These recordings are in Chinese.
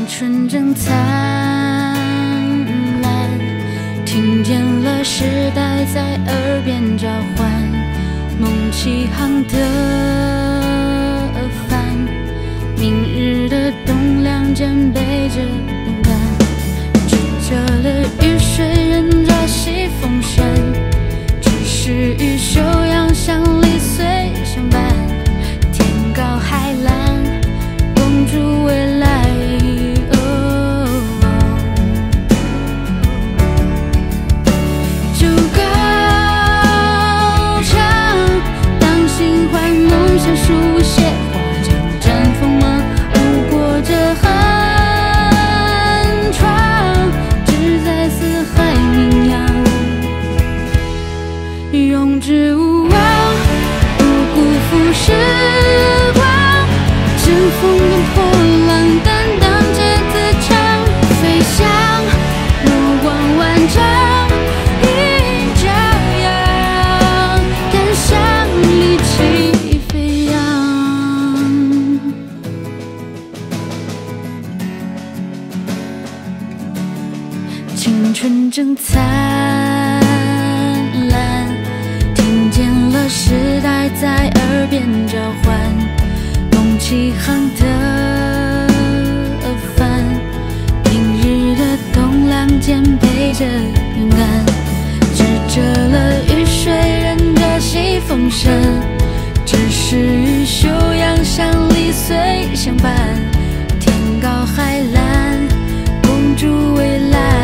春正灿烂，听见了时代在耳边召唤，梦起航的帆，明日的栋梁间背着勇敢，指着了雨水，任着西风扇，只是与休养相离随相伴，天高海蓝，共筑未来。书写画张绽放吗？路过这寒窗，志在四海名扬，永志无忘，不辜负时光。乘风跟破浪，担当着自强，飞翔，目光万丈，迎朝阳，赶上力气。青春正灿烂，听见了时代在耳边召唤，梦起航的帆，明日的栋梁间背着勇敢，指着了雨水，任着西风扇，只是与休养相离随相伴，天高海蓝，共筑未来。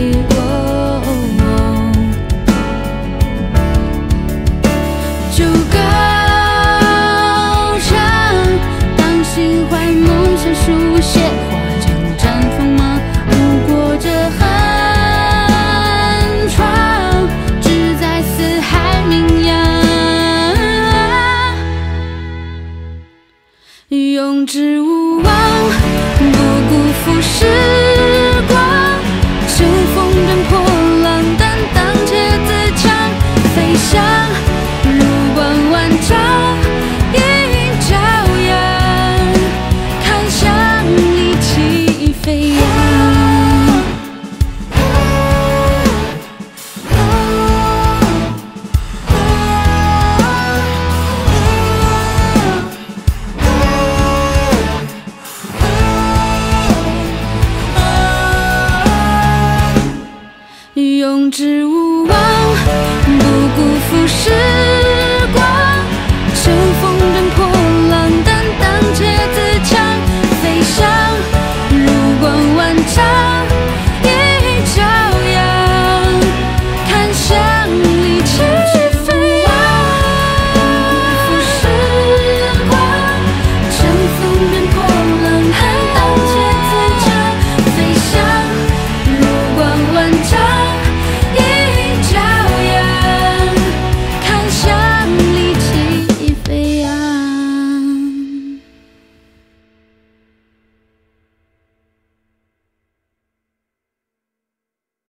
就高唱，当心怀梦想书写画张绽放吗？路过这寒窗，志在四海名扬，永志无忘，不辜负时光。乘风跟破浪，担当着自强，飞翔，目光万丈，迎朝阳，看向力气飞扬。永志无忘，不辜负时